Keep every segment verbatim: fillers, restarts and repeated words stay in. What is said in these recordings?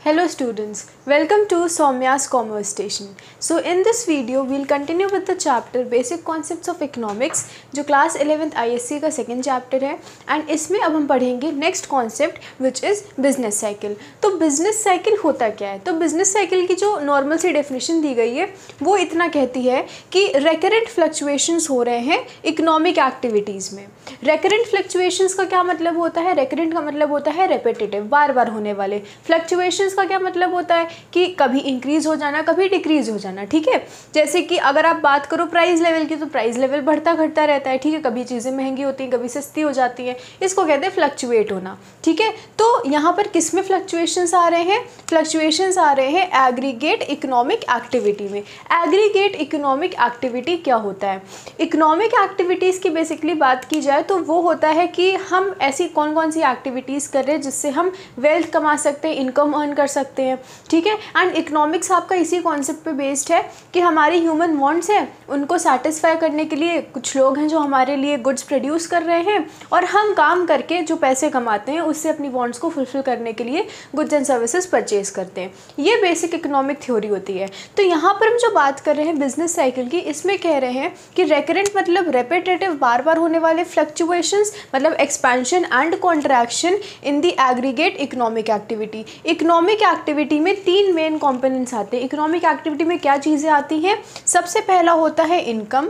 Hello students, welcome to Soumya's Commerce Station. So in this video, we'll continue with the chapter Basic Concepts of Economics जो class eleventh I S C का second chapter है and इसमें अब हम पढ़ेंगे next concept which is business cycle. तो business cycle होता क्या है? तो बिजनेस साइकिल की जो नॉर्मल सी डेफिनेशन दी गई है वो इतना कहती है कि रेकरेंट फ्लक्चुएशंस हो रहे हैं इकोनॉमिक एक्टिविटीज़ में। रेकरेंट फ्लक्चुएशंस का क्या मतलब होता है? रेकरेंट का मतलब होता है रेपिटेटिव, बार बार होने वाले। फ्लक्चुएशंस का क्या मतलब होता है कि कभी इंक्रीज हो जाना, कभी डिक्रीज हो जाना। ठीक है, जैसे कि अगर आप बात करो प्राइस लेवल की, तो प्राइस लेवल बढ़ता घटता रहता है। ठीक है, कभी चीज़ें महंगी होती हैं, कभी सस्ती हो जाती हैं, इसको कहते हैं फ्लक्चुएट होना। ठीक है, तो यहाँ पर किस में फ्लक्चुएशंस आ रहे हैं? फ्लक्चुएशंस आ रहे हैं एग्रीगेट इकोनॉमिक एक्टिविटी में। एग्रीगेट इकोनॉमिक एक्टिविटी क्या होता है? इकोनॉमिक एक्टिविटीज़ की बेसिकली बात की जाए तो वो होता है कि हम ऐसी कौन कौन सी एक्टिविटीज़ कर रहे हैं जिससे हम वेल्थ कमा सकते हैं, इनकम अर्न कर सकते हैं। ठीक है, एंड इकोनॉमिक्स आपका इसी कॉन्सेप्ट पे बेस्ड है कि हमारी ह्यूमन वांट्स हैं, उनको सेटिस्फाई करने के लिए कुछ लोग हैं जो हमारे लिए गुड्स प्रोड्यूस कर रहे हैं और हम काम करके जो पैसे कमाते हैं उससे अपनी वांट्स को फुलफिल करने के लिए गुड्स एंड सर्विसेज परचेज करते हैं। ये बेसिक इकोनॉमिक थ्योरी होती है। तो यहाँ पर हम जो बात कर रहे हैं बिजनेस साइकिल की, इसमें कह रहे हैं कि रेकरेंट मतलब रेपिटेटिव, बार बार होने वाले, फ्लक्चुएशंस मतलब expansion and contraction in the aggregate economic activity. Economic activity में तीन मेन कंपोनेंट्स आते हैं। इकोनॉमिक एक्टिविटी में क्या चीज़ें आती हैं? सबसे पहला होता है इनकम,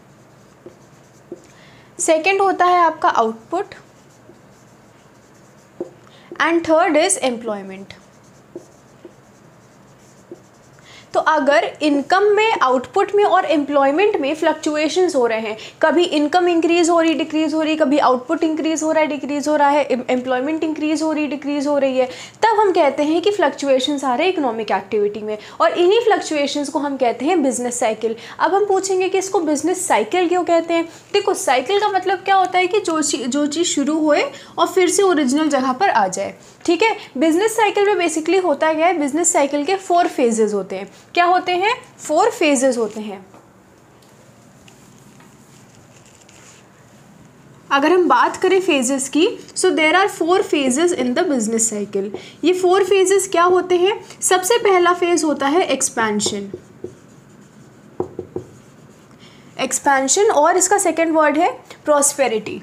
सेकंड होता है आपका output and third is employment. तो अगर इनकम में, आउटपुट में और एम्प्लॉयमेंट में फ्लक्चुएशंस हो रहे हैं, कभी इनकम इंक्रीज हो रही, डिक्रीज हो रही, कभी आउटपुट इंक्रीज हो रहा है, डिक्रीज हो रहा है, एम्प्लॉयमेंट इंक्रीज हो रही, डिक्रीज हो रही है, तब हम कहते हैं कि फ्लक्चुएशंस आ रहे हैं इकोनॉमिक एक्टिविटी में और इन्हीं फ्लक्चुएशंस को हम कहते हैं बिजनेस साइकिल। अब हम पूछेंगे कि इसको बिजनेस साइकिल क्यों कहते हैं? देखो, साइकिल का मतलब क्या होता है कि जो जो चीज़ शुरू होए और फिर से ओरिजिनल जगह पर आ जाए। ठीक है, बिजनेस साइकिल में बेसिकली होता क्या है? बिजनेस साइकिल के फोर फेजेस होते हैं। क्या होते हैं? फोर फेजेस होते हैं। अगर हम बात करें फेजेस की, so there are four phases in the business cycle. ये फोर फेजेस क्या होते हैं? सबसे पहला फेज होता है एक्सपेंशन। एक्सपेंशन और इसका सेकेंड वर्ड है प्रॉस्पेरिटी।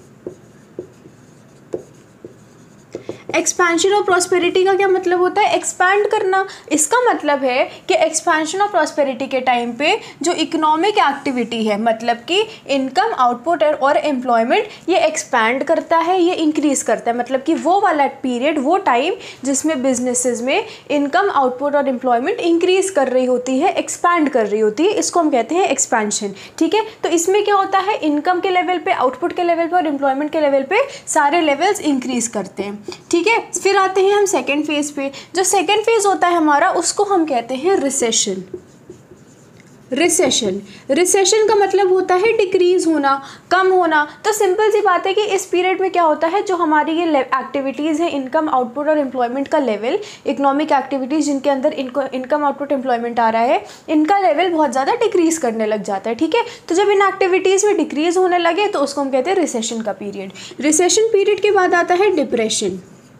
एक्सपेंशन और प्रॉस्पेरिटी का क्या मतलब होता है? एक्सपैंड करना। इसका मतलब है कि एक्सपेंशन और प्रॉस्पेरिटी के टाइम पे जो इकोनॉमिक एक्टिविटी है, मतलब कि इनकम, आउटपुट और एम्प्लॉयमेंट, ये एक्सपैंड करता है, ये इंक्रीज करता है। मतलब कि वो वाला पीरियड, वो टाइम जिसमें बिजनेसेस में इनकम, आउटपुट और एम्प्लॉयमेंट इंक्रीज कर रही होती है, एक्सपैंड कर रही होती है, इसको हम कहते हैं एक्सपेंशन। ठीक है, तो इसमें क्या होता है? इनकम के लेवल पे, आउटपुट के लेवल पे और एम्प्लॉयमेंट के लेवल पे सारे लेवल्स इंक्रीज करते हैं। ठीक है, फिर आते हैं हम सेकेंड फेज पे। जो सेकेंड फेज होता है हमारा, उसको हम कहते हैं रिसेशन। रिसेशन रिसेशन का मतलब होता है डिक्रीज होना, कम होना। तो सिंपल सी बात है कि इस पीरियड में क्या होता है, जो हमारी ये एक्टिविटीज़ हैं, इनकम, आउटपुट और एम्प्लॉयमेंट का लेवल, इकोनॉमिक एक्टिविटीज़ जिनके अंदर इनको इनकम, आउटपुट, एम्प्लॉयमेंट आ रहा है, इनका लेवल बहुत ज़्यादा डिक्रीज करने लग जाता है। ठीक है, तो जब इन एक्टिविटीज़ में डिक्रीज होने लगे तो उसको हम कहते हैं रिसेशन का पीरियड। रिसेशन पीरियड के बाद आता है डिप्रेशन।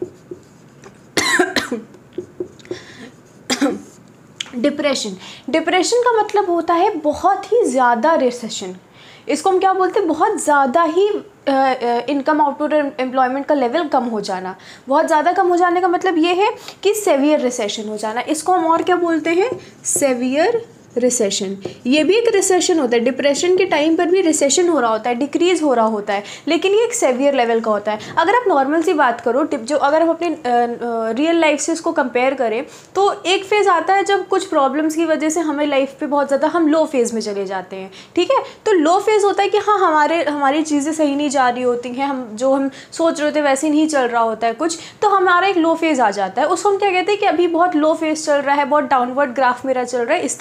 डिप्रेशन डिप्रेशन का मतलब होता है बहुत ही ज़्यादा रिसेशन। इसको हम क्या बोलते हैं? बहुत ज़्यादा ही इनकम, आउटपुट और एम्प्लॉयमेंट का लेवल कम हो जाना। बहुत ज़्यादा कम हो जाने का मतलब ये है कि सेवियर रिसेशन हो जाना। इसको हम और क्या बोलते हैं? Severe recession. ये भी एक रिसेशन होता है। डिप्रेशन के टाइम पर भी रिसेशन हो रहा होता है, डिक्रीज हो रहा होता है, लेकिन ये एक सेवियर लेवल का होता है। अगर आप नॉर्मल सी बात करो, जो अगर हम अपने रियल लाइफ से इसको कंपेयर करें, तो एक फेज़ आता है जब कुछ प्रॉब्लम्स की वजह से हमें लाइफ पे बहुत ज़्यादा हम लो फेज़ में चले जाते हैं। ठीक है, तो लो फेज़ होता है कि हाँ, हमारे हमारी चीज़ें सही नहीं जा रही होती हैं, हम जो हम सोच रहे थे वैसे नहीं चल रहा होता है कुछ, तो हमारा एक लो फेज़ आ जाता है। उसको हम क्या कहते हैं कि अभी बहुत लो फेज़ चल रहा है, बहुत डाउनवर्ड ग्राफ मेरा चल रहा है, इस तरीके से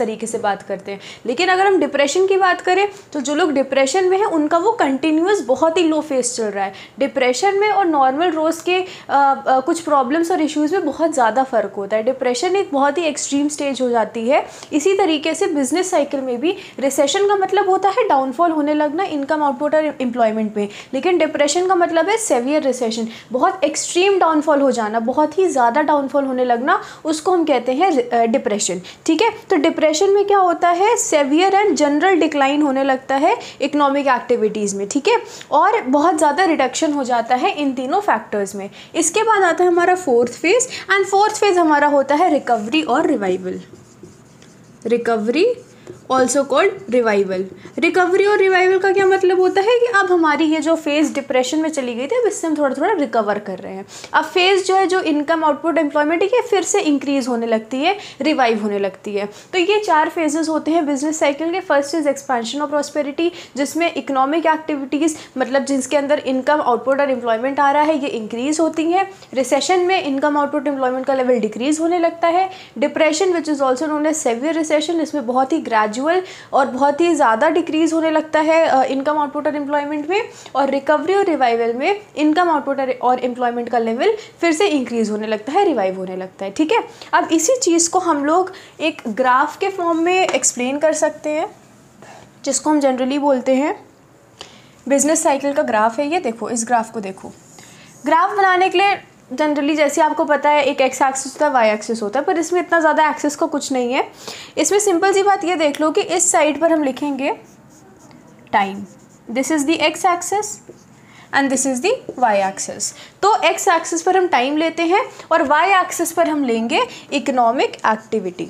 बात करते हैं। लेकिन अगर हम डिप्रेशन की बात करें तो जो लोग डिप्रेशन में हैं उनका वो कंटिन्यूस बहुत ही लो फेज चल रहा है। डिप्रेशन में और नॉर्मल रोज़ के आ, आ, कुछ प्रॉब्लम्स और इश्यूज़ में बहुत ज़्यादा फ़र्क होता है। डिप्रेशन एक बहुत ही एक्सट्रीम स्टेज हो जाती है। इसी तरीके से बिजनेस साइकिल में भी रिसेशन का मतलब होता है डाउनफॉल होने लगना इनकम आउटपुट और एम्प्लॉयमेंट में, लेकिन डिप्रेशन का मतलब है सेवियर रिसेशन, बहुत एक्सट्रीम डाउनफॉल हो जाना, बहुत ही ज़्यादा डाउनफॉल होने लगना, उसको हम कहते हैं डिप्रेशन। ठीक है, तो डिप्रेशन में क्या होता है, सेवियर एंड जनरल डिक्लाइन होने लगता है इकोनॉमिक एक्टिविटीज़ में। ठीक है, और बहुत ज़्यादा रिडक्शन हो जाता है इन तीनों फैक्टर्स में। इसके बाद आता है हमारा fourth phase, and fourth phase हमारा होता है रिकवरी और revival. Recovery also called revival. Recovery और रिवाइवल का क्या मतलब होता है कि अब हमारी ये जो फेज़ डिप्रेशन में चली गई थी अब इससे हम थोड़ा थोड़ा रिकवर कर रहे हैं। अब फेज़ जो है जो इनकम आउटपुट एम्प्लॉयमेंट है ये फिर से इंक्रीज़ होने लगती है, रिवाइव होने लगती है। तो ये चार फेजेस होते हैं बिजनेस साइकिल के। First is expansion of prosperity, जिसमें इकोनॉमिक एक्टिविटीज़ मतलब जिसके अंदर इनकम आउटपुट और एम्प्लॉयमेंट आ रहा है ये इंक्रीज़ होती हैं। रिसेशन में इनकम आउटपुट एम्प्लॉयमेंट का लेवल डिक्रीज़ होने लगता है। Depression which is also known as severe recession, इसमें बहुत ही ग्रेजुअल और बहुत ही ज़्यादा डिक्रीज़ होने लगता है इनकम आउटपुट और एम्प्लॉयमेंट में। और रिकवरी और रिवाइवल में इनकम आउटपुट और एम्प्लॉयमेंट का लेवल फिर से इंक्रीज़ होने लगता है, रिवाइव होने लगता है। ठीक है, अब इसी चीज़ को हम लोग एक ग्राफ के फॉर्म में एक्सप्लेन कर सकते हैं, जिसको हम जनरली बोलते हैं बिजनेस साइकिल का ग्राफ है ये। देखो इस ग्राफ को देखो, ग्राफ बनाने के लिए जनरली जैसे आपको पता है एक एक्स एक्सिस होता है, वाई एक्सिस होता है, पर इसमें इतना ज़्यादा एक्सिस का कुछ नहीं है। इसमें सिंपल सी बात ये देख लो कि इस साइड पर हम लिखेंगे time, this is the X axis and this is the Y axis. तो एक्स एक्सिस पर हम टाइम लेते हैं और वाई एक्सिस पर हम लेंगे इकोनॉमिक एक्टिविटी।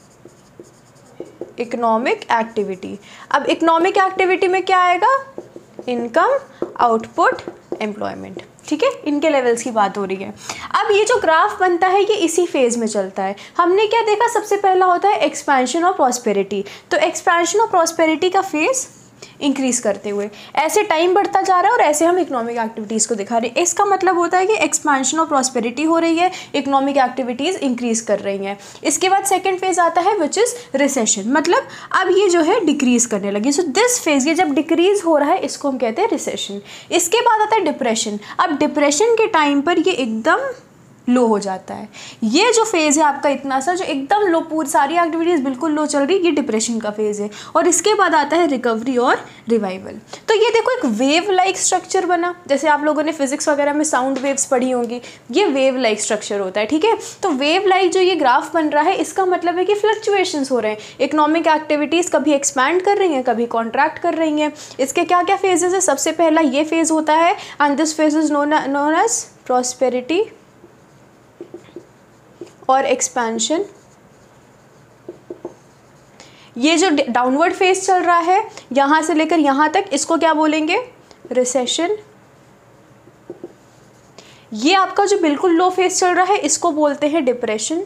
इकोनॉमिक एक्टिविटी, अब इकोनॉमिक एक्टिविटी में क्या आएगा, इनकम आउटपुट एम्प्लॉयमेंट। ठीक है, इनके लेवल्स की बात हो रही है। अब ये जो ग्राफ बनता है ये इसी फेज में चलता है। हमने क्या देखा, सबसे पहला होता है एक्सपेंशन ऑफ प्रॉस्पेरिटी। तो एक्सपेंशन ऑफ प्रॉस्पेरिटी का फेज इंक्रीज करते हुए ऐसे टाइम बढ़ता जा रहा है और ऐसे हम इकोनॉमिक एक्टिविटीज़ को दिखा रहे हैं। इसका मतलब होता है कि एक्सपेंशन ऑफ प्रॉस्पेरिटी हो रही है, इकोनॉमिक एक्टिविटीज़ इंक्रीज कर रही हैं। इसके बाद सेकंड फेज आता है विच इज़ रिसेशन, मतलब अब ये जो है डिक्रीज करने लगी। सो दिस फेज, ये जब डिक्रीज हो रहा है इसको हम कहते हैं रिसेशन। इसके बाद आता है डिप्रेशन। अब डिप्रेशन के टाइम पर ये एकदम लो हो जाता है। ये जो फेज़ है आपका इतना सा जो एकदम लो, पूरी सारी एक्टिविटीज़ बिल्कुल लो चल रही, ये डिप्रेशन का फेज़ है। और इसके बाद आता है रिकवरी और रिवाइवल। तो ये देखो एक वेव लाइक स्ट्रक्चर बना, जैसे आप लोगों ने फिजिक्स वगैरह में साउंड वेव्स पढ़ी होंगी, ये वेव लाइक स्ट्रक्चर होता है। ठीक है, तो वेव लाइक जो ये ग्राफ बन रहा है इसका मतलब है कि फ्लक्चुएशंस हो रहे हैं, इकोनॉमिक एक्टिविटीज़ कभी एक्सपैंड कर रही हैं कभी कॉन्ट्रैक्ट कर रही हैं। इसके क्या क्या फेजेस है, सबसे पहला ये फेज़ होता है and this phase is known known as prosperity और एक्सपेंशन। ये जो डाउनवर्ड फेज चल रहा है यहां से लेकर यहां तक, इसको क्या बोलेंगे, रिसेशन। ये आपका जो बिल्कुल लो फेज चल रहा है इसको बोलते हैं डिप्रेशन,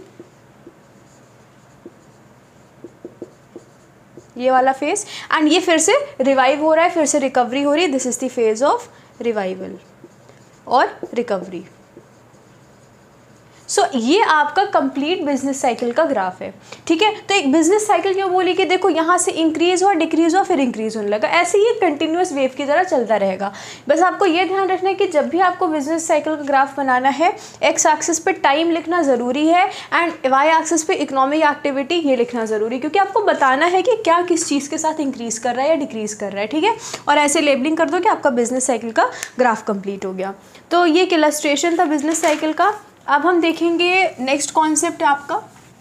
ये वाला फेज। एंड ये फिर से रिवाइव हो रहा है, फिर से रिकवरी हो रही है, this is the phase of revival और रिकवरी। सो so, ये आपका कंप्लीट बिजनेस साइकिल का ग्राफ है। ठीक है, तो एक बिजनेस साइकिल क्यों बोली कि देखो यहाँ से इंक्रीज हुआ, डिक्रीज हुआ, फिर इंक्रीज होने लगा, ऐसे ही कंटिन्यूस वेव की तरह चलता रहेगा। बस आपको ये ध्यान रखना है कि जब भी आपको बिजनेस साइकिल का ग्राफ बनाना है, एक्स एक्सिस पे टाइम लिखना ज़रूरी है एंड वाई एक्सिस पे इकोनॉमिक एक्टिविटी ये लिखना ज़रूरी है, क्योंकि आपको बताना है कि क्या किस चीज़ के साथ इंक्रीज़ कर रहा है या डिक्रीज़ कर रहा है। ठीक है, और ऐसे लेबलिंग कर दो कि आपका बिजनेस साइकिल का ग्राफ कंप्लीट हो गया। तो ये एक इलस्ट्रेशन था बिजनेस साइकिल का। अब हम देखेंगे नेक्स्ट कॉन्सेप्ट है आपका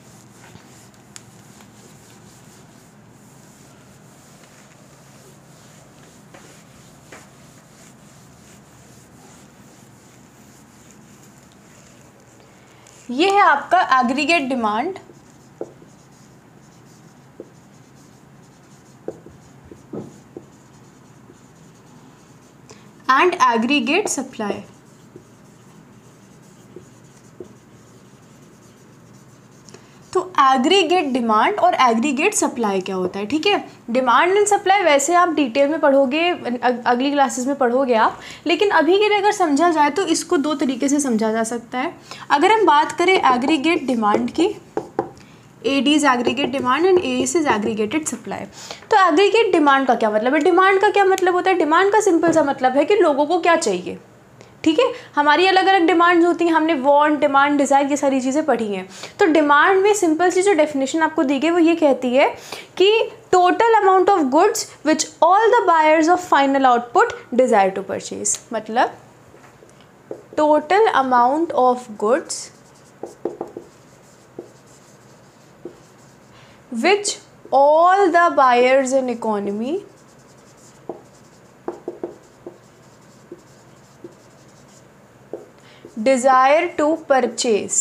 ये है आपका aggregate demand and aggregate supply. तो एग्रीगेट डिमांड और एग्रीगेट सप्लाई क्या होता है। ठीक है, डिमांड एंड सप्लाई वैसे आप डिटेल में पढ़ोगे, अगली क्लासेस में पढ़ोगे आप, लेकिन अभी के लिए अगर समझा जाए तो इसको दो तरीके से समझा जा सकता है। अगर हम बात करें एग्रीगेट डिमांड की, A D is aggregate demand and A is aggregated supply. तो एग्रीगेट डिमांड का क्या मतलब है? डिमांड का क्या मतलब होता है? डिमांड का सिंपल सा मतलब है कि लोगों को क्या चाहिए, ठीक है। हमारी अलग अलग डिमांड्स होती हैं, हमने वांट, डिमांड, डिज़ायर ये सारी चीज़ें पढ़ी हैं। तो डिमांड में सिंपल सी जो डेफिनेशन आपको दी गई वो ये कहती है कि total amount of goods which all the buyers of final output desire to purchase. मतलब total amount of goods which all the buyers in economy desire to purchase।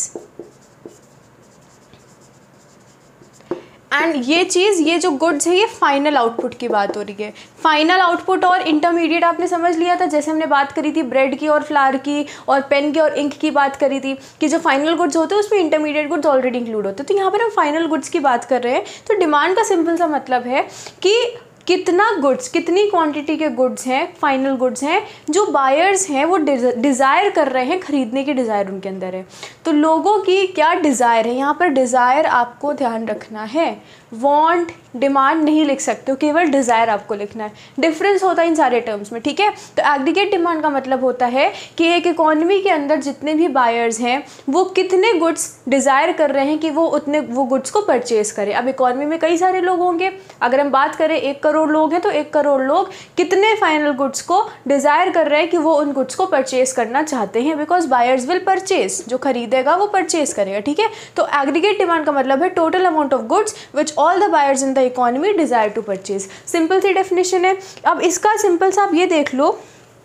And ये चीज़, ये जो गुड्स है ये फाइनल आउटपुट की बात हो रही है। फाइनल आउटपुट और इंटरमीडिएट आपने समझ लिया था, जैसे हमने बात करी थी ब्रेड की और फ्लावर की और पेन की और इंक की बात करी थी कि जो फाइनल गुड्स होते हैं उसमें इंटरमीडिएट गुड्स ऑलरेडी इंक्लूड होते हैं। तो यहाँ पर हम फाइनल गुड्स की बात कर रहे हैं। तो डिमांड का सिंपल सा मतलब है कि कितना गुड्स, कितनी क्वांटिटी के गुड्स हैं, फाइनल गुड्स हैं जो बायर्स हैं वो डिज़ायर कर रहे हैं, खरीदने की डिज़ायर उनके अंदर है। तो लोगों की क्या डिज़ायर है, यहाँ पर डिज़ायर आपको ध्यान रखना है, वांट डिमांड नहीं लिख सकते हो, केवल डिज़ायर आपको लिखना है। डिफरेंस होता है इन सारे टर्म्स में, ठीक है। तो एग्रीगेट डिमांड का मतलब होता है कि एक इकोनॉमी के अंदर जितने भी बायर्स हैं वो कितने गुड्स डिज़ायर कर रहे हैं कि वो उतने वो गुड्स को परचेज़ करें। अब इकोनॉमी में कई सारे लोग होंगे, अगर हम बात करें एक करोड़ लोग हैं तो एक करोड़ लोग कितने फाइनल गुड्स को डिज़ायर कर रहे हैं कि वो उन गुड्स को परचेज़ करना चाहते हैं, बिकॉज बायर्स विल परचेज, जो खरीदेगा वो परचेज़ करेगा, ठीक है। तो एग्रीगेट डिमांड का मतलब है total amount of goods which all the buyers in the economy desire to purchase. Simple सी डेफिनेशन है। अब इसका सिंपल सा आप ये देख लो,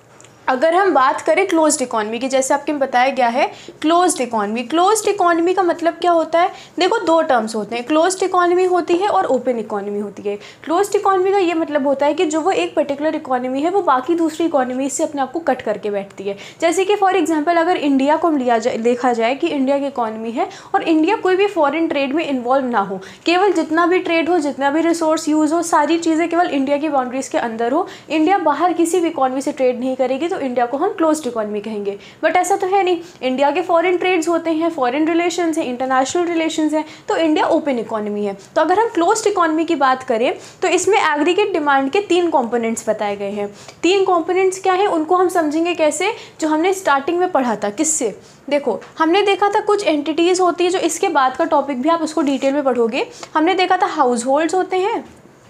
अगर हम बात करें क्लोज्ड इकोनॉमी की, जैसे आपके बताया गया है क्लोज्ड इकोनॉमी। क्लोज्ड इकोनॉमी का मतलब क्या होता है? देखो दो टर्म्स होते हैं, क्लोज्ड इकोनॉमी होती है और ओपन इकोनॉमी होती है। क्लोज्ड इकोनॉमी का ये मतलब होता है कि जो वो एक पर्टिकुलर इकोनॉमी है वो बाकी दूसरी इकोनॉमी से अपने आप को कट करके बैठती है। जैसे कि फॉर एग्जाम्पल अगर इंडिया को लिया जाए, देखा जाए कि इंडिया की इकोनॉमी है और इंडिया कोई भी फॉरेन ट्रेड में इन्वॉल्व ना हो, केवल जितना भी ट्रेड हो, जितना भी रिसोर्स यूज़ हो, सारी चीज़ें केवल इंडिया की बाउंड्रीज़ के अंदर हो, इंडिया बाहर किसी भी इकोनॉमी से ट्रेड नहीं करेगी, तो इंडिया को हम क्लोज्ड इकोनॉमी कहेंगे। बट ऐसा तो है नहीं, इंडिया के फॉरेन ट्रेड्स होते हैं, फॉरेन रिलेशंस हैं, इंटरनेशनल रिलेशंस हैं, तो इंडिया ओपन इकोनॉमी है। तो अगर हम क्लोज्ड इकोनॉमी की बात करें तो इसमें एग्रीगेट डिमांड के तीन कंपोनेंट्स बताए गए हैं। तीन कंपोनेंट्स क्या हैं उनको हम समझेंगे कैसे, जो हमने स्टार्टिंग में पढ़ा था। किससे? देखो हमने देखा था कुछ एंटिटीज़ होती है, जो इसके बाद का टॉपिक भी आप उसको डिटेल में पढ़ोगे। हमने देखा था हाउस होल्ड्स होते हैं,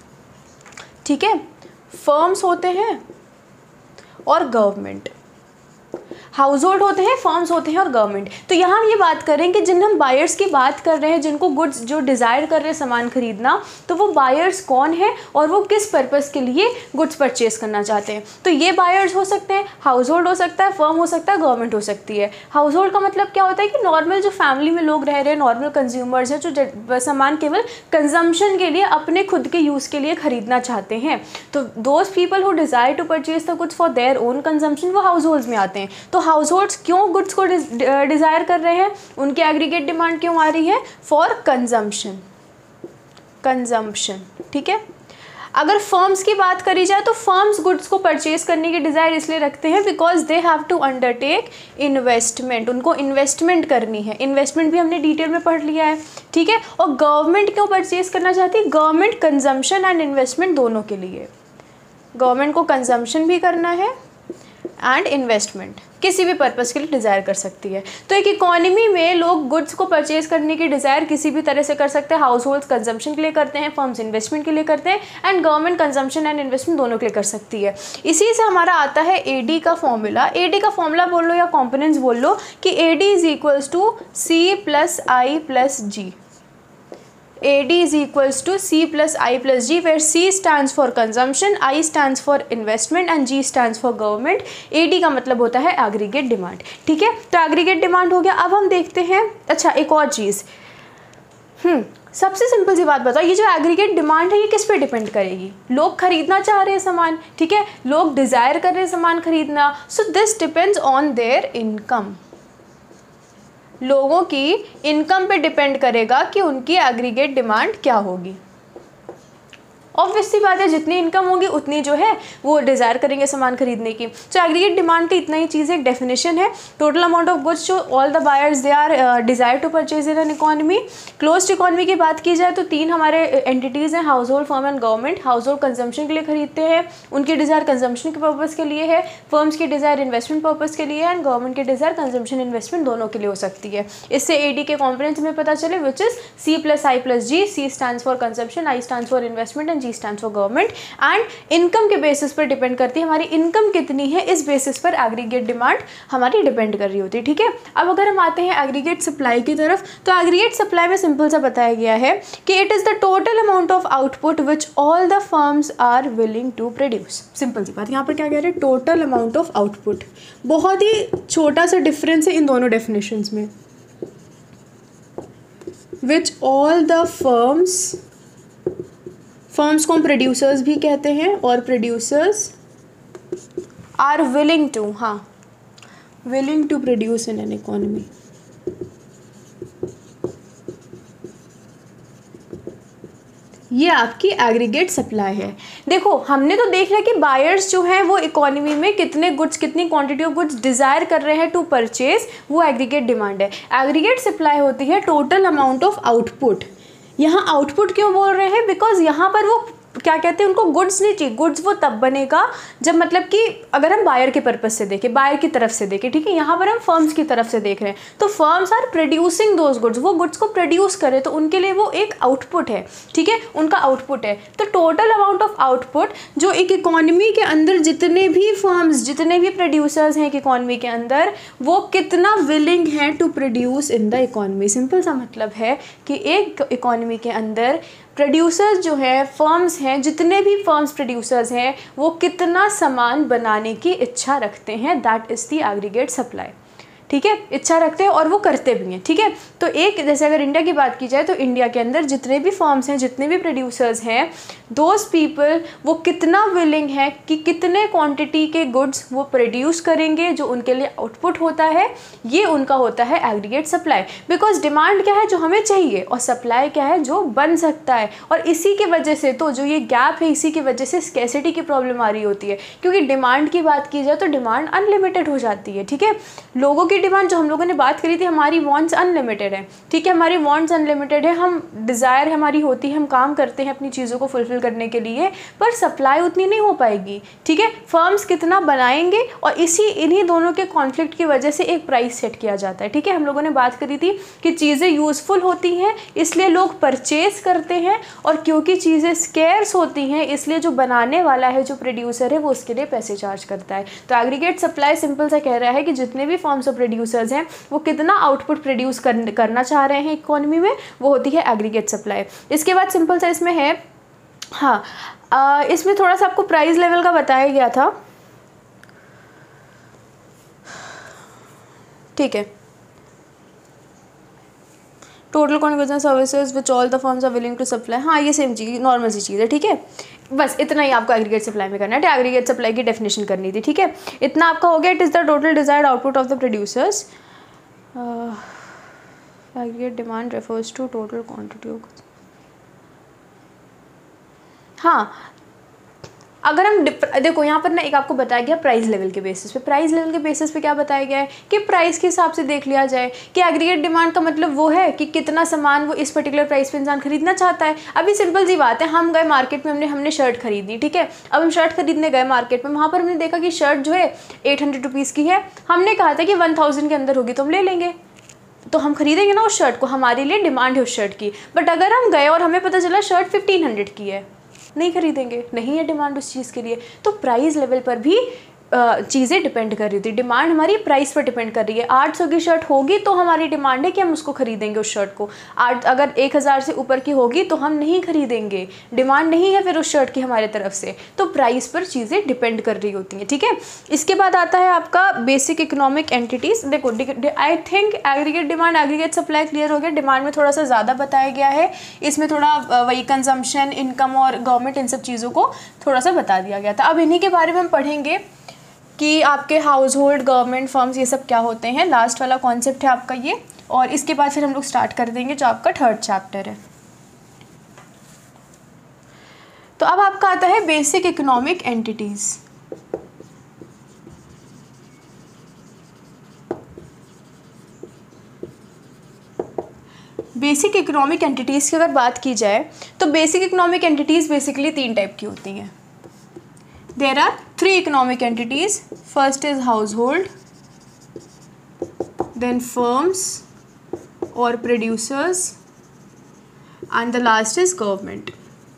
ठीक है, फर्म्स होते हैं और गवर्नमेंट। हाउस होल्ड होते हैं, फर्म्स होते हैं और गवर्नमेंट। तो यहाँ हम ये बात कर रहे हैं कि जिन हम बायर्स की बात कर रहे हैं, जिनको गुड्स जो डिज़ायर कर रहे हैं सामान खरीदना, तो वो बायर्स कौन है और वो किस पर्पस के लिए गुड्स परचेज करना चाहते हैं। तो ये बायर्स हो सकते हैं, हाउस होल्ड हो सकता है, फर्म हो सकता है, गवर्नमेंट हो सकती है। हाउस होल्ड का मतलब क्या होता है कि नॉर्मल जो फैमिली में लोग रह रहे हैं, नॉर्मल कंज्यूमर्स हैं, जो सामान केवल कंजम्पशन के लिए, अपने खुद के यूज़ के लिए खरीदना चाहते हैं। तो those people who desire to purchase the goods for their own consumption, वो हाउस होल्ड्स में आते हैं। तो हाउस होल्ड्स क्यों गुड्स को डिज़ायर कर रहे हैं, उनकी एग्रीगेट डिमांड क्यों आ रही है? फॉर कंजम्पशन, कंजम्पशन, ठीक है। अगर फर्म्स की बात करी जाए तो फर्म्स गुड्स को परचेज करने की डिज़ायर इसलिए रखते हैं because they have to undertake investment, उनको इन्वेस्टमेंट करनी है। इन्वेस्टमेंट भी हमने डिटेल में पढ़ लिया है, ठीक है। और गवर्नमेंट क्यों परचेज करना चाहती है? गवर्नमेंट कंजम्पशन एंड इन्वेस्टमेंट दोनों के लिए, गवर्नमेंट को कंजम्पशन भी करना है एंड इन्वेस्टमेंट, किसी भी पर्पस के लिए डिज़ायर कर सकती है। तो एक इकोनॉमी में लोग गुड्स को परचेज करने की डिज़ायर किसी भी तरह से कर सकते हैं। हाउस होल्ड्स कंजम्पशन के लिए करते हैं, फर्म्स इन्वेस्टमेंट के लिए करते हैं and government consumption and investment दोनों के लिए कर सकती है। इसी से हमारा आता है ए डी का फॉर्मूला। ए डी का फॉर्मूला बोल लो या कॉम्पोनेंट्स बोल लो कि A D is equals to C plus I plus G. A D is equals to C plus I plus G, where C stands for consumption, I stands for investment and G stands for government. A D का मतलब होता है aggregate demand, ठीक है। तो aggregate demand हो गया। अब हम देखते हैं, अच्छा एक और चीज़, हम्म सबसे सिंपल सी बात बताओ, ये जो एग्रीगेट डिमांड है ये किस पे डिपेंड करेगी? लोग खरीदना चाह रहे हैं सामान, ठीक है, लोग डिज़ायर कर रहे हैं सामान खरीदना, so this depends on their income. लोगों की इनकम पे डिपेंड करेगा कि उनकी एग्रीगेट डिमांड क्या होगी। ऑब्वियसली बात है, जितनी इनकम होगी उतनी जो है वो डिज़ायर करेंगे सामान खरीदने की। तो एग्रीगेट डिमांड की इतना ही चीज़ है, एक डेफिनेशन है, टोटल अमाउंट ऑफ गुड्स जो all the buyers they are desire to purchase in an economy. Closed economy की बात की जाए तो तीन हमारे एंटिटीज़ हैं, household, firm and government. Household consumption के लिए खरीदते हैं, उनकी डिज़ायर कंजम्पशन के पर्पज़ के लिए है, फर्म्स की डिज़ायर इन्वेस्टमेंट पर्पज़ के लिए है, एंड गवर्नमेंट की डिज़ायर कंजम्पशन इन्वेस्टमेंट दोनों के लिए हो सकती है। इससे ए डी के कॉम्पोनेंट्स में पता चले, which is C plus I plus G. C stands for consumption, I stands for investment and G stands for government. And income के बेसिस पर डिपेंड करती है, हमारी इनकम कितनी है इस बेसिस पर एग्रीगेट डिमांड हमारी डिपेंड कर रही होती है, ठीक है। अब अगर हम आते हैं एग्रीगेट सप्लाई की तरफ, तो एग्रीगेट सप्लाई में सिंपल सा बताया गया है कि it is the total amount of output which all the firms are willing to produce. Simple सी बात, यहाँ पर क्या कह रहे हैं, टोटल अमाउंट ऑफ आउटपुट। बहुत ही छोटा सा डिफरेंस है इन दोनों डेफिनेशंस में। Which all the firms, firms को हम प्रोड्यूसर्स भी कहते हैं, और प्रोड्यूसर्स आर विलिंग टू, हाँ willing to produce in an economy. ये आपकी एग्रीगेट सप्लाई है। देखो हमने तो देख लिया कि बायर्स जो हैं वो इकोनॉमी में कितने गुड्स, कितनी क्वांटिटी ऑफ गुड्स डिज़ायर कर रहे हैं टू परचेज, वो एग्रीगेट डिमांड है। एग्रीगेट सप्लाई होती है टोटल अमाउंट ऑफ आउटपुट। यहाँ आउटपुट क्यों बोल रहे हैं, बिकॉज यहाँ पर वो क्या कहते हैं, उनको गुड्स नहीं चाहिए। गुड्स वो तब बनेगा जब, मतलब कि अगर हम बायर के पर्पस से देखें, बायर की तरफ से देखें, ठीक है, यहाँ पर हम फर्म्स की तरफ से देख रहे हैं, तो firms are producing those goods, वो गुड्स को प्रोड्यूस करें तो उनके लिए वो एक आउटपुट है, ठीक है, उनका आउटपुट है। तो टोटल अमाउंट ऑफ आउटपुट जो एक इकोनॉमी के अंदर जितने भी फर्म्स, जितने भी प्रोड्यूसर्स हैं एक इकोनॉमी के अंदर, वो कितना विलिंग है to produce in the economy. Simple सा मतलब है कि एक इकोनॉमी के अंदर प्रोड्यूसर्स जो है, फर्म्स हैं, जितने भी फर्म्स प्रोड्यूसर्स हैं, वो कितना सामान बनाने की इच्छा रखते हैं, that is the aggregate supply, ठीक है, इच्छा रखते हैं और वो करते भी हैं, ठीक है। तो एक जैसे अगर इंडिया की बात की जाए तो इंडिया के अंदर जितने भी फर्म्स हैं, जितने भी प्रोड्यूसर्स हैं, दोज पीपल वो कितना विलिंग है कि कितने क्वांटिटी के गुड्स वो प्रोड्यूस करेंगे जो उनके लिए आउटपुट होता है, ये उनका होता है एग्रीगेट सप्लाई। बिकॉज डिमांड क्या है, जो हमें चाहिए, और सप्लाई क्या है, जो बन सकता है। और इसी की वजह से तो जो ये गैप है, इसी की वजह से स्कैसिटी की प्रॉब्लम आ रही होती है, क्योंकि डिमांड की बात की जाए तो डिमांड अनलिमिटेड हो जाती है, ठीक है। लोगों की डिमांड जो हम लोगों ने बात करी थी, हमारी वांट्स अनलिमिटेड है, ठीक है, हमारी वांट्स अनलिमिटेड है, हम डिज़ायर हमारी होती है, हम काम करते हैं अपनी चीज़ों को फुलफिल करने के लिए, पर सप्लाई उतनी नहीं हो पाएगी, ठीक है। फर्म्स कितना बनाएंगे और इसी इन्हीं दोनों के कॉन्फ्लिक्ट की वजह से एक प्राइस सेट किया जाता है, ठीक है। हम लोगों ने बात करी थी कि चीज़ें यूज़फुल होती हैं इसलिए लोग परचेज करते हैं, और क्योंकि चीज़ें स्केर्स होती हैं इसलिए जो बनाने वाला है, जो प्रोड्यूसर है, वो उसके लिए पैसे चार्ज करता है। तो एग्रीगेट सप्लाई सिंपल सा कह रहा है कि जितने भी फर्म्स ऑफ प्रोड्यूसर्स हैं वो कितना आउटपुट प्रोड्यूस कर, करना चाह रहे हैं इकोनॉमी में, वो होती है एग्रीगेट सप्लाई। इसके बाद सिंपल सा इसमें है, हाँ आ, इसमें थोड़ा सा आपको प्राइस लेवल का बताया गया था, ठीक है। Total contribution services which all the firms are willing to supply, हाँ ये सेम चीज़, नॉर्मल सी चीज़ है, ठीक है। बस इतना ही आपको एग्रीगेट सप्लाई में करना है, एग्रीगेट सप्लाई की डेफिनेशन करनी थी, ठीक है। इतना आपका हो गया। It is the total desired output of the producers. Aggregate demand refers to total quantity of, हाँ अगर हम देखो यहाँ पर ना एक आपको बताया गया प्राइस लेवल के बेसिस पे, प्राइस लेवल के बेसिस पे क्या बताया गया है कि प्राइस के हिसाब से देख लिया जाए कि एग्रीगेट डिमांड का मतलब वो है कि कितना सामान वो इस पर्टिकुलर प्राइस पे इंसान खरीदना चाहता है। अभी सिंपल सी बात है, हम गए मार्केट में, हमने हमने शर्ट खरीदी, ठीक है। अब हम शर्ट खरीदने गए मार्केट में, वहाँ पर हमने देखा कि शर्ट जो है एट हंड्रेड रुपीज़ की है, हमने कहा था कि वन थाउजेंड के अंदर होगी तो हम ले लेंगे, तो हम खरीदेंगे ना उस शर्ट को, हमारे लिए डिमांड है उस शर्ट की। बट अगर हम गए और हमें पता चला शर्ट फिफ्टीन हंड्रेड की है, नहीं खरीदेंगे, नहीं है डिमांड उस चीज़ के लिए। तो प्राइस लेवल पर भी चीज़ें डिपेंड कर रही थी, डिमांड हमारी प्राइस पर डिपेंड कर रही है। आठ सौ की शर्ट होगी तो हमारी डिमांड है कि हम उसको खरीदेंगे उस शर्ट को। आठ अगर एक हज़ार से ऊपर की होगी तो हम नहीं खरीदेंगे, डिमांड नहीं है फिर उस शर्ट की हमारे तरफ से। तो प्राइस पर चीज़ें डिपेंड कर रही होती हैं, ठीक है। इसके बाद आता है आपका बेसिक इकोनॉमिक एंटिटीज़। देखो I think aggregate demand aggregate supply clear हो गया। डिमांड में थोड़ा सा ज़्यादा बताया गया है, इसमें थोड़ा वही कंजम्पशन, इनकम और गवर्नमेंट, इन सब चीज़ों को थोड़ा सा बता दिया गया था। अब इन्हीं के बारे में हम पढ़ेंगे कि आपके हाउस होल्ड, गवर्नमेंट, फर्म्स, ये सब क्या होते हैं। लास्ट वाला कॉन्सेप्ट है आपका ये, और इसके बाद फिर हम लोग स्टार्ट कर देंगे जो आपका थर्ड चैप्टर है। तो अब आपका आता है basic economic entities. Basic economic entities की अगर बात की जाए तो बेसिक इकोनॉमिक एंटिटीज़ बेसिकली तीन टाइप की होती हैं। There are three economic entities. First is household, then firms और producers, and the last is government.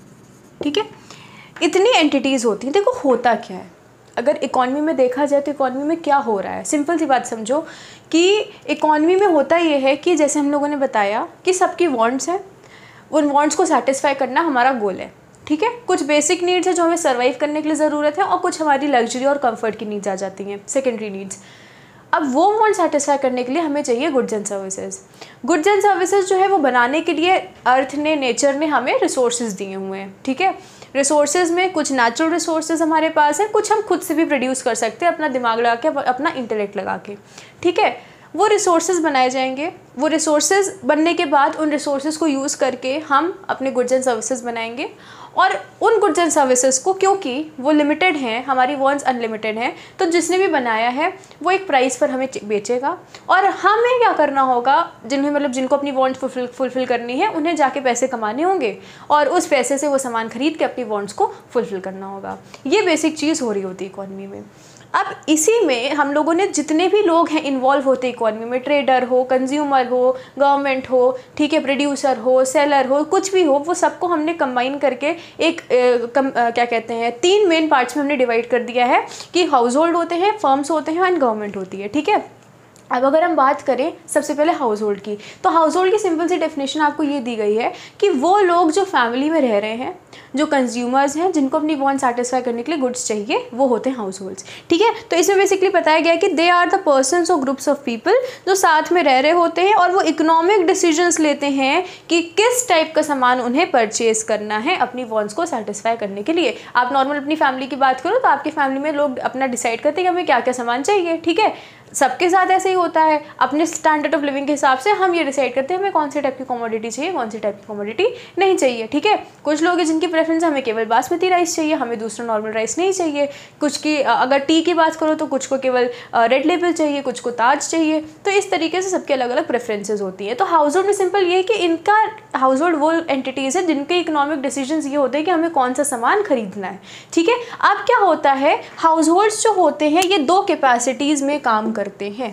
ठीक है, इतनी एंटिटीज़ होती हैं। देखो होता क्या है, अगर इकॉनमी में देखा जाए तो इकॉनमी में क्या हो रहा है, सिंपल सी बात समझो कि इकॉनमी में होता ये है कि जैसे हम लोगों ने बताया कि सबकी वांट्स हैं, उन वांट्स को सेटिस्फाई करना हमारा गोल है। ठीक है, कुछ बेसिक नीड्स है जो हमें सर्वाइव करने के लिए ज़रूरत है, और कुछ हमारी लग्जरी और कंफर्ट की नीड्स आ जाती हैं, सेकेंडरी नीड्स। अब वो वांट सेटिस्फाई करने के लिए हमें चाहिए goods and services. Goods and services जो है वो बनाने के लिए अर्थ ने, नेचर ने हमें रिसोर्सेज दिए हुए हैं। ठीक है, रिसोर्सेज में कुछ नेचुरल रिसोर्सेज हमारे पास है, कुछ हम खुद से भी प्रोड्यूस कर सकते हैं अपना दिमाग लगा के, अपना इंटेलेक्ट लगा के। ठीक है, वो रिसोर्सेज बनाए जाएंगे। वो रिसोर्सेज बनने के बाद उन रिसोर्सेज को यूज़ करके हम अपने गुड्स एंड सर्विसेज बनाएंगे, और उन गुड्स एंड सर्विसेज को, क्योंकि वो लिमिटेड हैं, हमारी वांट्स अनलिमिटेड हैं, तो जिसने भी बनाया है वो एक प्राइस पर हमें बेचेगा, और हमें क्या करना होगा, जिन्हें मतलब जिनको अपनी वांट्स फुलफिल फुलफिल करनी है उन्हें जाके पैसे कमाने होंगे, और उस पैसे से वो सामान खरीद के अपनी वांट्स को फुलफिल करना होगा। ये बेसिक चीज़ हो रही होती है इकॉनमी में। अब इसी में हम लोगों ने जितने भी लोग हैं इन्वॉल्व होते इकॉनमी में, ट्रेडर हो, कंज्यूमर हो, गवर्नमेंट हो, ठीक है, प्रोड्यूसर हो, सेलर हो, कुछ भी हो, वो सबको हमने कंबाइन करके एक ए, कम, आ, क्या कहते हैं, तीन मेन पार्ट्स में हमने डिवाइड कर दिया है कि हाउस होल्ड होते हैं, फर्म्स होते हैं, एंड गवर्नमेंट होती है। ठीक है, अब अगर हम बात करें सबसे पहले हाउस होल्ड की, तो हाउस होल्ड की सिंपल सी डेफिनेशन आपको ये दी गई है कि वो लोग जो फैमिली में रह रहे हैं, जो कंज्यूमर्स हैं, जिनको अपनी वांट सेटिस्फाई करने के लिए गुड्स चाहिए, वो होते हैं हाउस होल्ड्स। ठीक है, तो इसमें बेसिकली बताया गया है कि दे आर द पर्सन्स और ग्रुप्स ऑफ पीपल जो साथ में रह रहे होते हैं, और वो इकोनॉमिक डिसीजंस लेते हैं कि किस टाइप का सामान उन्हें परचेज करना है अपनी वांट्स को सेटिस्फाई करने के लिए। आप नॉर्मल अपनी फैमिली की बात करो तो आपकी फैमिली में लोग अपना डिसाइड करते हैं कि हमें क्या क्या सामान चाहिए। ठीक है, सबके साथ ऐसे ही होता है, अपने स्टैंडर्ड ऑफ लिविंग के हिसाब से हम ये डिसाइड करते हैं हमें कौन से टाइप की कमोडिटी चाहिए, कौन सी टाइप की कमोडिटी नहीं चाहिए। ठीक है, कुछ लोग हैं जिनकी प्रेफरेंस हमें केवल बासमती राइस चाहिए, हमें दूसरा नॉर्मल राइस नहीं चाहिए। कुछ की अगर टी की बात करो तो कुछ को केवल रेड लेबल चाहिए, कुछ को ताज चाहिए। तो इस तरीके से सबके अलग अलग प्रेफरेंसेज होती हैं। तो हाउस होल्ड में सिंपल ये है कि इनका हाउस होल्ड वो एंटिटीज़ है जिनके इकोनॉमिक डिसीजंस ये होते हैं कि हमें कौन सा सामान खरीदना है। ठीक है, अब क्या होता है, हाउस होल्ड्स जो होते हैं ये दो कैपेसिटीज़ में काम करते हैं।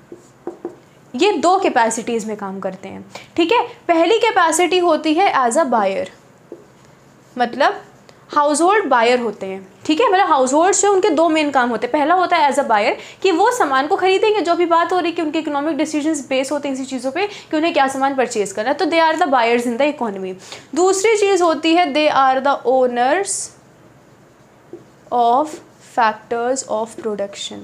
ये दो कैपेसिटीज़ में काम करते हैं। ठीक है, पहली कैपेसिटी होती है एज अ बायर, मतलब हाउस होल्ड बायर होते हैं। ठीक है, मतलब हाउस होल्ड से उनके दो मेन काम होते हैं। पहला होता है एज अ बायर कि वो सामान को खरीदेंगे, जो भी बात हो रही है कि उनके इकोनॉमिक डिसीजंस बेस होते हैं इसी चीज़ों पे कि उन्हें क्या सामान परचेज करना है, तो they are the buyers in the economy. दूसरी चीज़ होती है they are the owners of factors of production.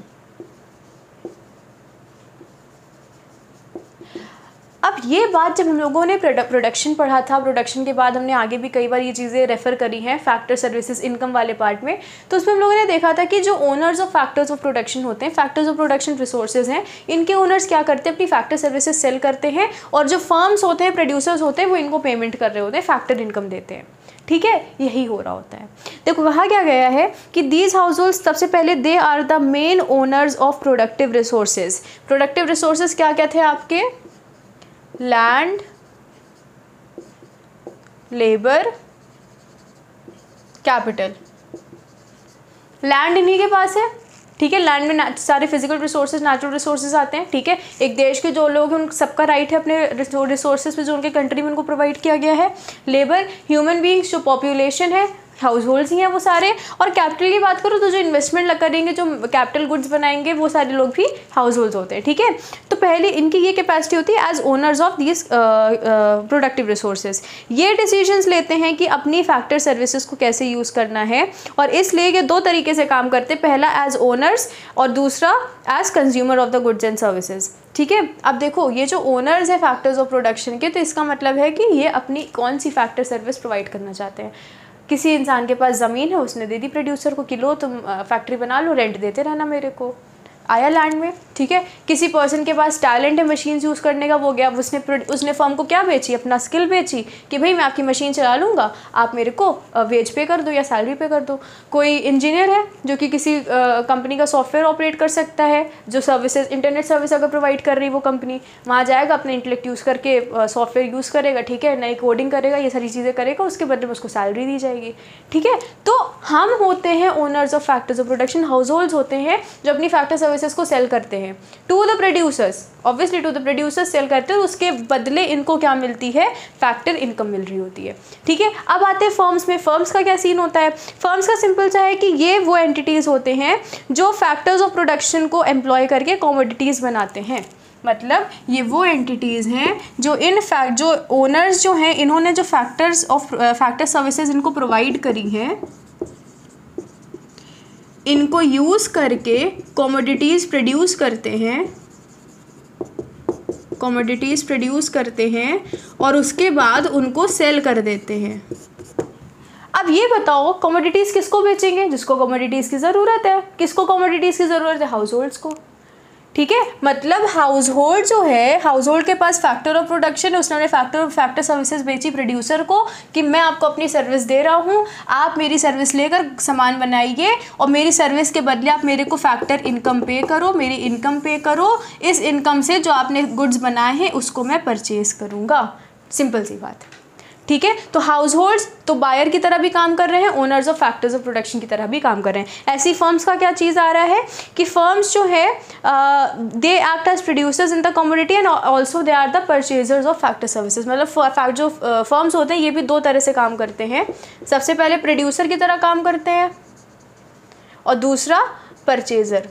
अब ये बात जब हम लोगों ने प्रोडक्शन पढ़ा था, प्रोडक्शन के बाद हमने आगे भी कई बार ये चीज़ें रेफ़र करी हैं फैक्टर सर्विसेज इनकम वाले पार्ट में, तो उसमें हम लोगों ने देखा था कि जो owners of factors of production होते हैं, फैक्टर्स ऑफ प्रोडक्शन रिसोर्सेज हैं, इनके ओनर्स क्या करते हैं, अपनी फैक्टर सर्विसेज सेल करते हैं, और जो फर्म्स होते हैं, प्रोड्यूसर्स होते हैं, वो इनको पेमेंट कर रहे होते हैं, फैक्टर इनकम देते हैं। ठीक है, यही हो रहा होता है। देखो कहा क्या गया है कि दीज हाउस होल्ड्स, सबसे पहले they are the main owners of productive resources. Productive resources क्या क्या थे आपके, लैंड, लेबर, कैपिटल। लैंड इन्हीं के पास है। ठीक है, लैंड में सारे फिजिकल रिसोर्सेज, नेचुरल रिसोर्सेज आते हैं। ठीक है, एक देश के जो लोग हैं उन सबका राइट है अपने रिसोर्सेज पे जो उनके कंट्री में उनको प्रोवाइड किया गया है। लेबर, ह्यूमन बींग्स, जो पॉपुलेशन है, हाउस होल्ड्स ही हैं वो सारे। और कैपिटल की बात करो तो जो इन्वेस्टमेंट लग करेंगे, जो कैपिटल गुड्स बनाएंगे, वो सारे लोग भी हाउस होल्ड्स होते हैं। ठीक है, तो पहले इनकी ये कैपेसिटी होती है as owners of this productive resources. ये डिसीजंस लेते हैं कि अपनी फैक्टर सर्विसेज को कैसे यूज़ करना है, और इसलिए ये दो तरीके से काम करते हैं, पहला एज ओनर्स और दूसरा as consumer of the goods and services. ठीक है, अब देखो ये जो ओनर्स है फैक्टर्स ऑफ प्रोडक्शन के, तो इसका मतलब है कि ये अपनी कौन सी फैक्टर सर्विस प्रोवाइड करना चाहते हैं। किसी इंसान के पास ज़मीन है, उसने दे दी प्रोड्यूसर को कि लो तुम फैक्ट्री बना लो, रेंट देते रहना मेरे को। आया लैंड में, ठीक है। किसी पर्सन के पास टैलेंट है मशीन यूज़ करने का, वो गया, उसने उसने फर्म को क्या बेची, अपना स्किल बेची कि भाई मैं आपकी मशीन चला लूँगा, आप मेरे को वेज पे कर दो या सैलरी पे कर दो। कोई इंजीनियर है जो कि किसी कंपनी का सॉफ्टवेयर ऑपरेट कर सकता है, जो सर्विसेज इंटरनेट सर्विस अगर प्रोवाइड कर रही है वो कंपनी, वहाँ जाएगा, अपने इंटेलेक्ट यूज़ करके सॉफ्टवेयर यूज़ करेगा, ठीक है, नई कोडिंग करेगा, ये सारी चीज़ें करेगा, उसके बदले में उसको सैलरी दी जाएगी, ठीक है। तो हम होते हैं owners of factors of production, households होते हैं जो अपनी फैक्टर सर्विसेज को सेल करते हैं to the producers, obviously to the producers sell करते हैं, उसके बदले इनको क्या मिलती है, फैक्टर इनकम मिल रही होती है, ठीक है। अब आते हैं फर्म्स में। फर्म्स का क्या सीन होता है? फर्म्स का सिंपल सा है कि ये वो एंटिटीज़ होते हैं जो फैक्टर्स ऑफ प्रोडक्शन को एम्प्लॉय करके कमोडिटीज़ बनाते हैं। मतलब ये वो एंटिटीज़ हैं जो इन फैक्ट जो ओनर्स जो हैं, इन्होंने जो फैक्टर्स ऑफ फैक्टर सर्विसेज इनको प्रोवाइड करी हैं, इनको यूज़ करके कमोडिटीज़ प्रोड्यूस करते हैं, कमोडिटीज़ प्रोड्यूस करते हैं और उसके बाद उनको सेल कर देते हैं। अब ये बताओ कमोडिटीज़ किसको बेचेंगे? जिसको कमोडिटीज़ की ज़रूरत है। किसको कमोडिटीज़ की ज़रूरत है? हाउस होल्ड्स को, ठीक है। मतलब हाउस होल्ड जो है, हाउस होल्ड के पास फैक्टर ऑफ प्रोडक्शन है, उसने फैक्टर फैक्टर सर्विसेज बेची प्रोड्यूसर को कि मैं आपको अपनी सर्विस दे रहा हूँ, आप मेरी सर्विस लेकर सामान बनाइए और मेरी सर्विस के बदले आप मेरे को फैक्टर इनकम पे करो, मेरी इनकम पे करो, इस इनकम से जो आपने गुड्स बनाए हैं उसको मैं परचेज करूँगा। सिंपल सी बात, ठीक है। तो हाउस होल्ड्स तो बायर की तरह भी काम कर रहे हैं, owners of factors of production की तरह भी काम कर रहे हैं। ऐसी फर्म्स का क्या चीज़ आ रहा है कि फर्म्स जो है they act as producers in the commodity and also they are the purchasers of factor services. मतलब जो फर्म्स होते हैं ये भी दो तरह से काम करते हैं। सबसे पहले प्रोड्यूसर की तरह काम करते हैं और दूसरा परचेजर।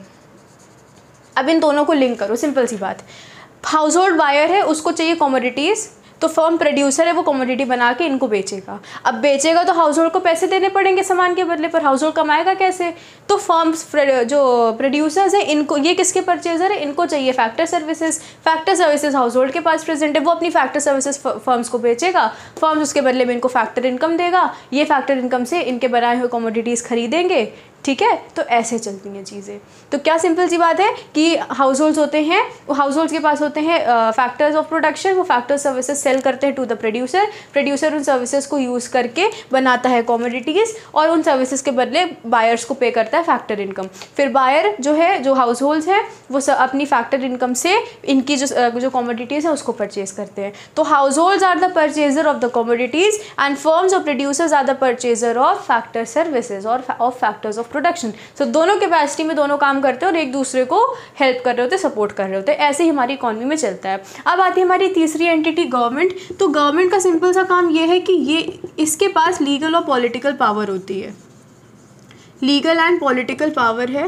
अब इन दोनों को लिंक करो, सिंपल सी बात। हाउस होल्ड बायर है, उसको चाहिए कमोडिटीज़, तो फर्म प्रोड्यूसर है, वो कमोडिटी बना के इनको बेचेगा। अब बेचेगा तो हाउस होल्ड को पैसे देने पड़ेंगे सामान के बदले, पर हाउस होल्ड कमाएगा कैसे? तो फर्म्स जो प्रोड्यूसर्स हैं, इनको, ये किसके परचेजर है? इनको चाहिए factor services. Factor services household के पास प्रेजेंट है, वो अपनी फैक्टर सर्विसेज फर्म्स को बेचेगा, फर्म्स उसके बदले में इनको फैक्टर इनकम देगा, ये फैक्टर इनकम से इनके बनाए हुए कमोडिटीज़ खरीदेंगे, ठीक है। तो ऐसे चलती हैं चीज़ें। तो क्या सिंपल सी बात है कि हाउस होल्ड्स होते हैं, वो हाउस होल्ड्स के पास होते हैं फैक्टर्स ऑफ प्रोडक्शन, वो फैक्टर सर्विसेज सेल करते हैं टू द प्रोड्यूसर, प्रोड्यूसर उन सर्विसेज को यूज़ करके बनाता है कमोडिटीज़ और उन सर्विसेज के बदले बायर्स को पे करता है फैक्टर इनकम। फिर बायर जो है, जो हाउस होल्ड्स हैं, वो अपनी फैक्टर इनकम से इनकी जो जो कमोडिटीज़ है उसको परचेज करते हैं। तो households are the purchaser of the commodities and firms of producers are the purchaser of factor services और of factors of production. So दोनों कैपेसिटी में दोनों काम करते हैं और एक दूसरे को हेल्प कर रहे होते हैं, सपोर्ट कर रहे होते हैं। ऐसे ही हमारी इकोनॉमी में चलता है। अब आती है हमारी तीसरी एंटिटी, गवर्नमेंट। तो गवर्नमेंट का सिंपल सा काम ये है कि ये इसके पास लीगल और पॉलिटिकल पावर होती है, लीगल एंड पॉलिटिकल पावर है,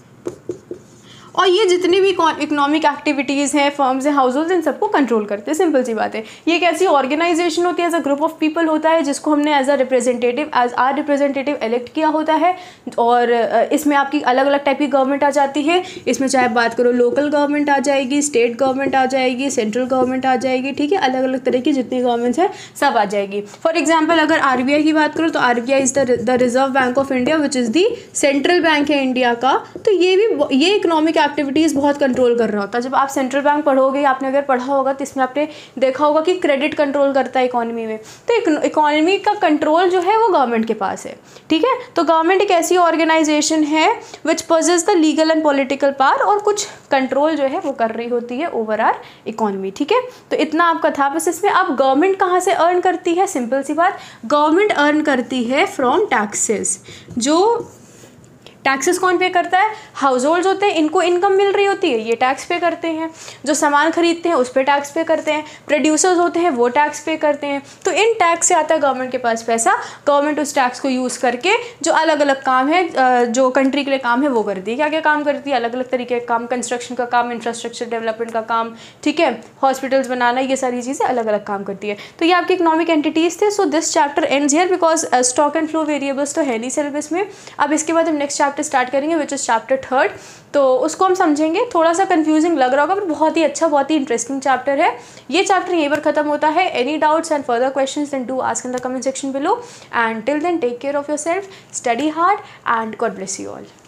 और ये जितनी भी इकोनॉमिक एक्टिविटीज़ हैं, फर्म्स हैं, हाउस होल्ड्स, इन सबको कंट्रोल करते हैं। सिंपल सी बात है। ये एक ऐसी ऑर्गेनाइजेशन होती है, as a group of people होता है जिसको हमने as a representative as or representative elect किया होता है, और इसमें आपकी अलग अलग टाइप की गवर्नमेंट आ जाती है। इसमें चाहे बात करो लोकल गवर्नमेंट आ जाएगी, स्टेट गवर्नमेंट आ जाएगी, सेंट्रल गवर्नमेंट आ जाएगी, ठीक है। अलग अलग तरह की जितनी गवर्नमेंट्स हैं सब आ जाएगी। फॉर एग्जाम्पल अगर आर बी आई की बात करो तो R B I is the Reserve Bank of India, which is the central bank है इंडिया का। तो ये भी ये इकोनॉमिक एक्टिविटीज़ बहुत कंट्रोल कर रहा होता है। जब आप सेंट्रल बैंक पढ़ोगे, आपने अगर पढ़ा होगा तो इसमें आपने देखा होगा कि क्रेडिट कंट्रोल करता है इकोनॉमी में। तो इकोनॉमी का कंट्रोल जो है वो गवर्नमेंट के पास है, ठीक है। तो गवर्नमेंट एक ऐसी ऑर्गेनाइजेशन है which possess the legal and political power, और कुछ कंट्रोल जो है वो कर रही होती है ओवर आर इकोनॉमी, ठीक है। तो इतना आपका था बस इसमें। अब गवर्नमेंट कहाँ से अर्न करती है? सिंपल सी बात, गवर्नमेंट अर्न करती है फ्रॉम टैक्सेस। जो टैक्सेस कौन पे करता है? हाउस होल्ड्स होते हैं, इनको इनकम मिल रही होती है, ये टैक्स पे करते हैं। जो सामान खरीदते हैं उस पर टैक्स पे करते हैं। प्रोड्यूसर्स होते हैं, वो टैक्स पे करते हैं। तो इन टैक्स से आता है गवर्नमेंट के पास पैसा। गवर्नमेंट उस टैक्स को यूज़ करके जो अलग अलग काम है, जो कंट्री के लिए काम है, वो करती है। क्या क्या काम करती है? अलग अलग तरीके के काम, कंस्ट्रक्शन का काम, इंफ्रास्ट्रक्चर डेवलपमेंट का काम, ठीक है, हॉस्पिटल्स बनाना, ये सारी चीज़ें अलग अलग काम करती है। तो ये आपके इकोनॉमिक एंटिटीज़ थे। So this chapter ends here because stock and flow variables तो है नहीं सिलेबस में। अब इसके बाद हम नेक्स्ट चैप्टर स्टार्ट करेंगे विच इज़ चैप्टर थर्ड। तो उसको हम समझेंगे। थोड़ा सा कंफ्यूजिंग लग रहा होगा पर बहुत ही अच्छा, बहुत ही इंटरेस्टिंग चैप्टर है। ये चैप्टर यहीं पर खत्म होता है। Any doubts and further questions then do ask in the comment section below, and till then take care of yourself, study hard, and God bless you all.